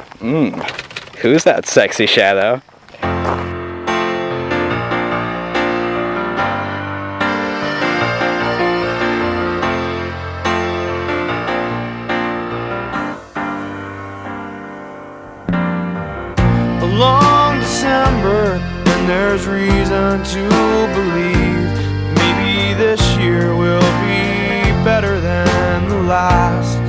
Who's that sexy shadow? A long December, and there's reason to believe maybe this year will be better than the last.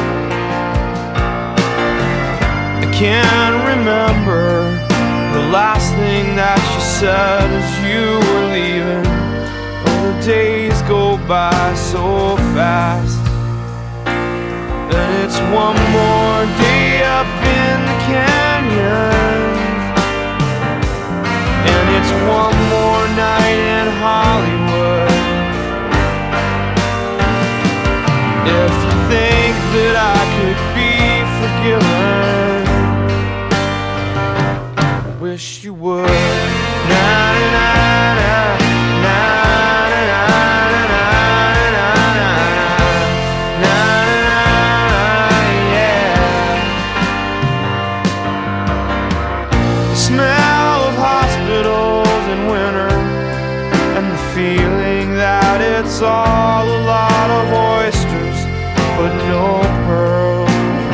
I can't remember the last thing that you said as you were leaving. Oh, the days go by so fast, and it's one more day up in the canyon, and it's one more night in Hollywood. If you think that I could be forgiven, wish you would. Na na na na na na na na na na, yeah. The smell of hospitals in winter, and the feeling that it's all a lot of oysters but no pearls.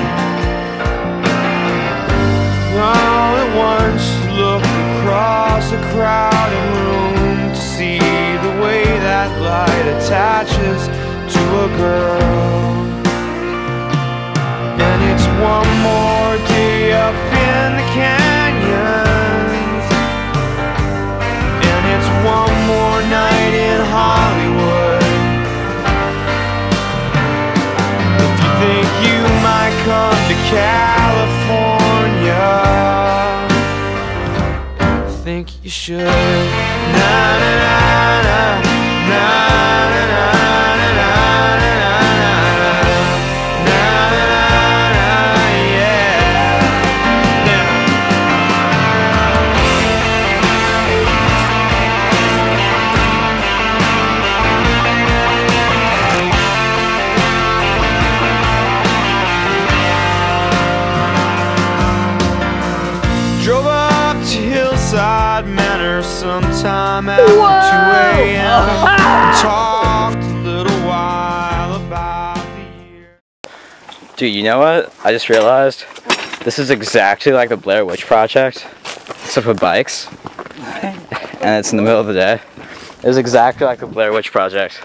All at once you look across a crowded room to see the way that light attaches to a girl. And it's one more day up in the canyons, and it's one more night in Hollywood. If you think you might come to California, I think you should. Na na na na na na na na na, yeah. Drove up to Hillside Manor sometime after 2 a.m. and talked a little while about the year. Dude, you know what? I just realized this is exactly like the Blair Witch Project, except with bikes, and it's in the middle of the day. It was exactly like the Blair Witch Project.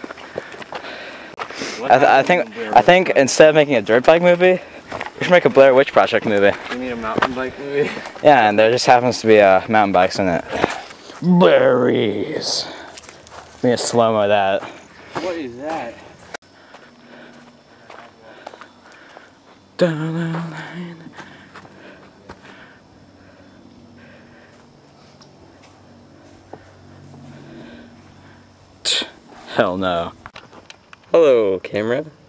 I think instead of making a dirt bike movie, we should make a Blair Witch Project movie. You mean a mountain bike movie? Yeah, and there just happens to be mountain bikes in it. Berries. Give me a slow-mo of that. What is that? Down the line. Hell no. Hello, camera.